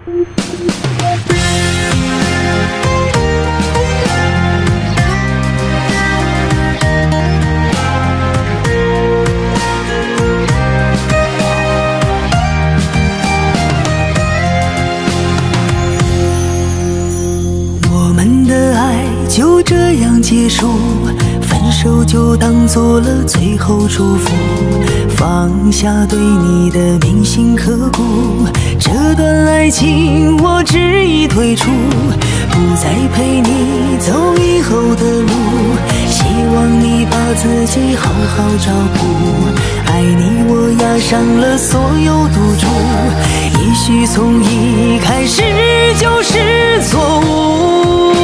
就这样结束，分手就当做了最后祝福，放下对你的铭心刻骨，这段爱情我执意退出，不再陪你走以后的路，希望你把自己好好照顾，爱你我押上了所有赌注，也许从一开始就是错误。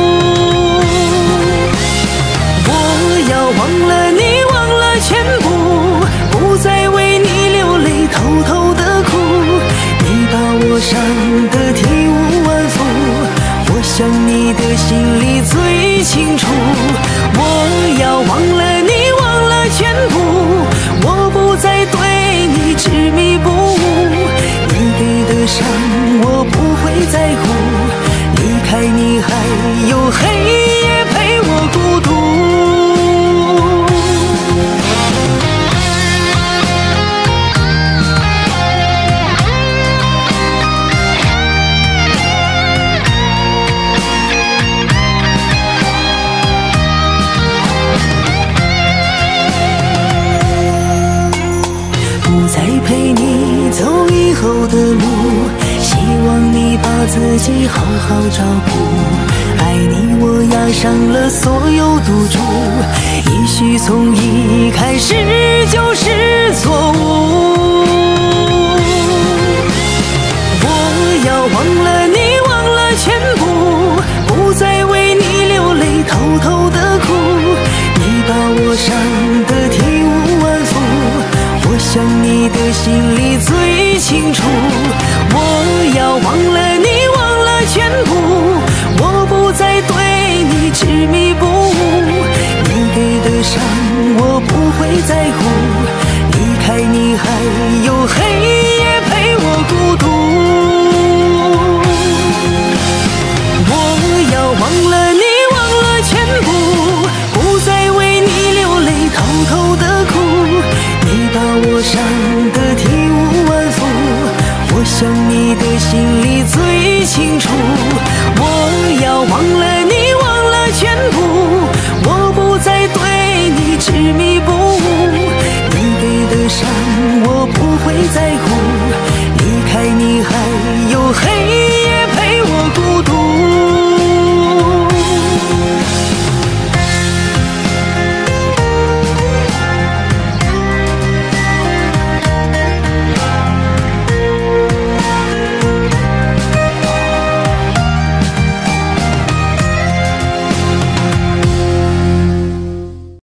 忘了你，忘了全部，不再为你流泪，偷偷的哭。你把我伤得体无完肤，我想你的心里最清楚。我要忘了你，忘了全部，我不再对你执迷不悟。你给的伤我不会在乎，离开你还有黑夜陪我孤独。陪你走以后的路，希望你把自己好好照顾，爱你我押上了所有赌注，也许从一开始就是错误。我要忘了你，忘了全部，不再为你流泪，偷偷的哭。你把我伤得体无完肤，我想你的心里最清楚。我要忘了你，忘了全部，我不再对你执迷不悟。你给的伤我不会在乎，离开你还有黑夜陪我孤独。我要忘了你，忘了全部，不再为你流泪，偷偷的哭。你把我伤得体无完肤，我想你的心里最清楚。我要忘了你，忘了全部，我不再对你执迷不悟。你给的伤我不会在乎，